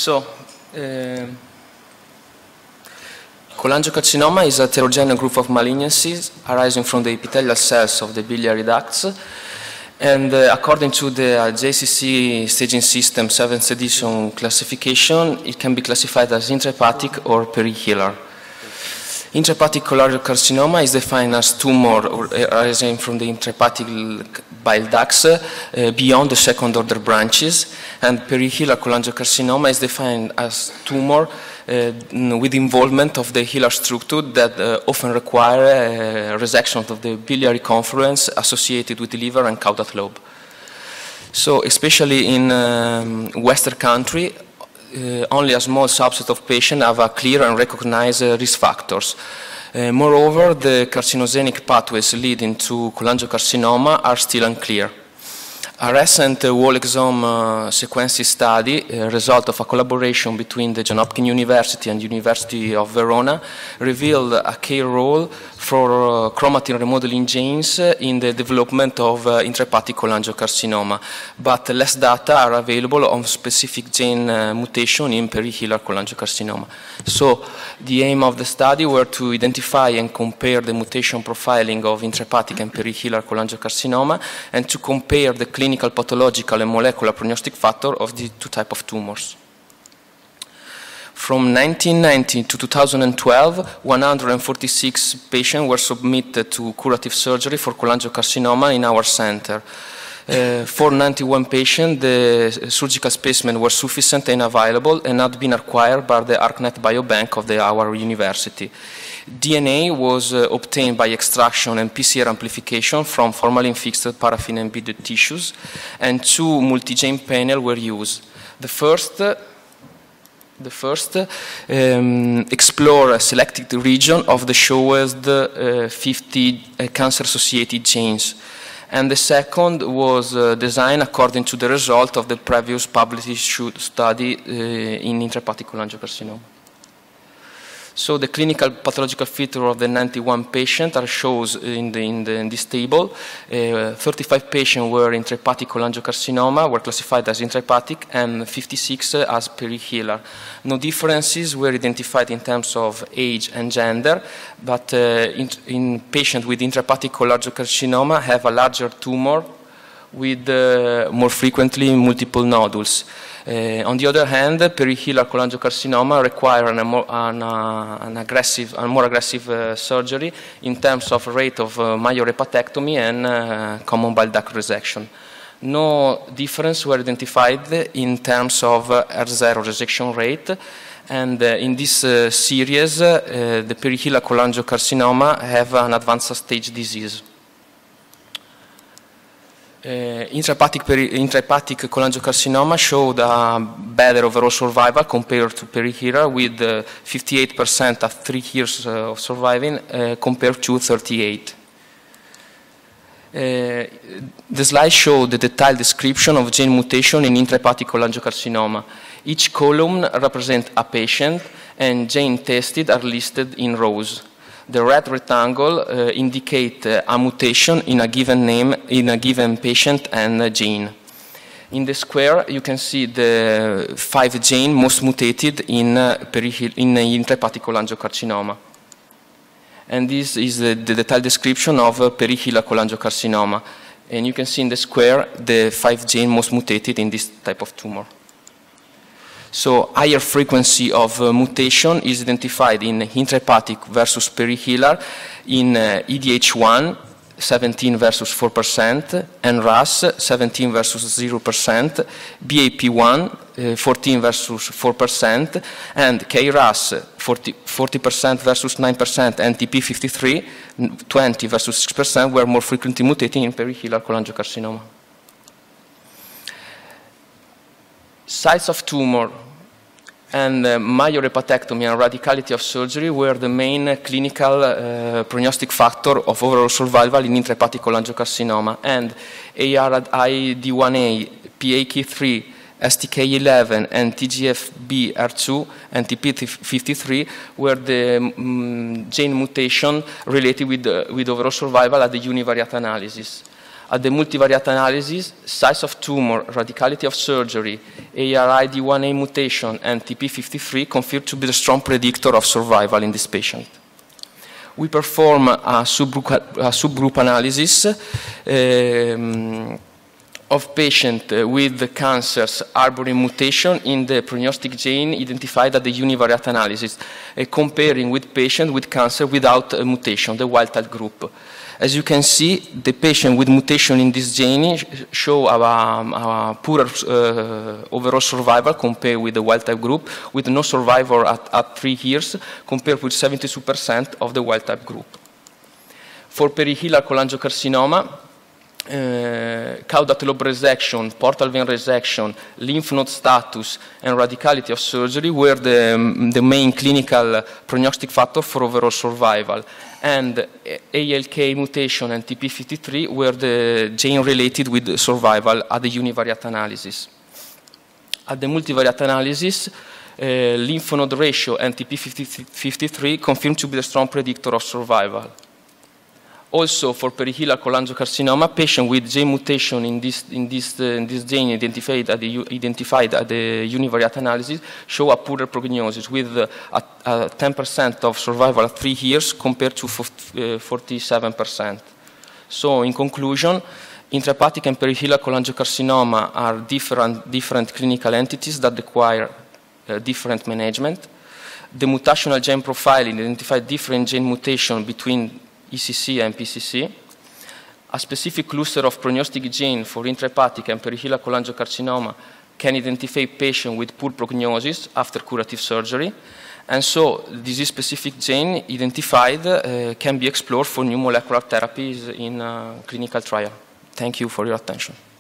So, cholangiocarcinoma is a heterogeneous group of malignancies arising from the epithelial cells of the biliary ducts. And according to the JCC staging system 7th edition classification, it can be classified as intrahepatic or perihilar. Intrahepatic cholangiocarcinoma is defined as tumor arising from the intrahepatic bile ducts beyond the second order branches, and perihilar cholangiocarcinoma is defined as tumor with involvement of the hilar structure that often require resection of the biliary confluence associated with the liver and caudate lobe. So especially in Western country, only a small subset of patients have a clear and recognized risk factors. Moreover, the carcinogenic pathways leading to cholangiocarcinoma are still unclear. A recent whole exome sequencing study, result of a collaboration between the Johns Hopkins University and University of Verona, revealed a key role for chromatin remodeling genes in the development of intrahepatic cholangiocarcinoma, but less data are available on specific gene mutation in perihilar cholangiocarcinoma. So the aim of the study were to identify and compare the mutation profiling of intrahepatic and perihilar cholangiocarcinoma and to compare the clinical, pathological, and molecular prognostic factor of the two types of tumors. From 1990 to 2012, 146 patients were submitted to curative surgery for cholangiocarcinoma in our center. For 91 patients, the surgical specimens were sufficient and available and had been acquired by the ArcNet Biobank of our university. DNA was obtained by extraction and PCR amplification from formalin-fixed paraffin-embedded tissues, and two multi-gene panels were used. The first explore a selected region of the showest 50 cancer-associated genes. And the second was designed according to the result of the previous published study in intrahepatic cholangiocarcinoma. So the clinical pathological feature of the 91 patients are shown in this table. 35 patients were intrahepatic cholangiocarcinoma, were classified as intrahepatic, and 56 as perihilar. No differences were identified in terms of age and gender, but in patients with intrahepatic cholangiocarcinoma have a larger tumor with more frequently multiple nodules. On the other hand, perihilar cholangiocarcinoma require a more aggressive surgery in terms of rate of mylohepatectomy and common bile duct resection. No difference were identified in terms of R0 resection rate, and in this series, the perihilar cholangiocarcinoma have an advanced stage disease. Intrahepatic cholangiocarcinoma showed a better overall survival compared to perihilar, with 58% at 3 years of surviving compared to 38%. The slide showed the detailed description of gene mutation in intrahepatic cholangiocarcinoma. Each column represents a patient, and genes tested are listed in rows. The red rectangle indicates a mutation in a given name, in a given patient and gene. In the square, you can see the 5 genes most mutated in intrahepatic cholangiocarcinoma. And this is the detailed description of perihilar cholangiocarcinoma. And you can see in the square the 5 genes most mutated in this type of tumor. So higher frequency of mutation is identified in intrahepatic versus perihilar in EDH1, 17 versus 4%, and RAS, 17 versus 0%, BAP1, 14 versus 4%, and KRAS, 40% versus 9%, and TP53, 20 versus 6%, were more frequently mutating in perihilar cholangiocarcinoma. Size of tumor and mylohepatectomy and radicality of surgery were the main clinical prognostic factor of overall survival in intrahepatic cholangiocarcinoma, and ARID1A, PAK3, STK11, and TGFBR2 and TP53 were the gene mutation related with overall survival at the univariate analysis. At the multivariate analysis, size of tumor, radicality of surgery, ARID1A mutation, and TP53 confirmed to be the strong predictor of survival in this patient. We perform a subgroup analysis of patients with cancers harboring mutation in the prognostic gene identified at the univariate analysis, comparing with patients with cancer without a mutation, the wild-type group. As you can see, the patient with mutation in this gene show a poorer overall survival compared with the wild-type group, with no survivor at 3 years, compared with 72% of the wild-type group. For perihilar cholangiocarcinoma, caudate lobe resection, portal vein resection, lymph node status, and radicality of surgery were the main clinical prognostic factor for overall survival. And ALK mutation and TP53 were the gene related with survival at the univariate analysis. At the multivariate analysis, lymph node ratio and TP53 confirmed to be the strong predictor of survival. Also, for perihilar cholangiocarcinoma, patients with gene mutation in this gene identified at the univariate analysis show a poorer prognosis with a 10% of survival at 3 years compared to 47%. So, in conclusion, intrahepatic and perihilar cholangiocarcinoma are different clinical entities that require different management. The mutational gene profiling identified different gene mutation between ECC and PCC. A specific cluster of prognostic gene for intrahepatic and perihilar cholangiocarcinoma can identify patients with poor prognosis after curative surgery. And so, disease-specific gene identified can be explored for new molecular therapies in clinical trial. Thank you for your attention.